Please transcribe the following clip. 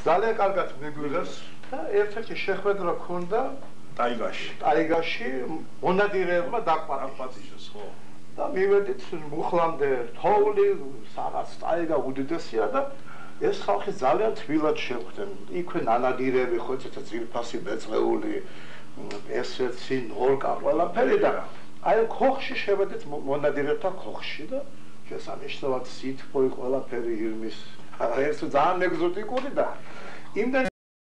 ძალიან კარგად მიგვიღებს და ერთ-ერთი შეხვედრა ქონდა ტაიგაში მონადირეებმა დაკვატიშეს ხო და მივედით მუხლამდე თოვლი რაღაც ტაიგა უდიდესია და ეს ხალხი ძალიან თბილად შეხვდნენ იქვე ნანადირები ხო ცოტა ძირფასი მეწვეული ესეცი ნორკა ყველაფერი და აი ქოხში შევედით მონადირეთა ქოხში და შესანიშნავად სითბო ყველაფერი ირმის ეს ძალიან ეგზოტიკური და იმდენ